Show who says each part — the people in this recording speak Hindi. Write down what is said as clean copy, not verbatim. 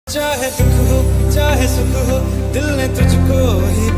Speaker 1: चाहे दुख हो चाहे सुख हो, दिल ने तुझको ही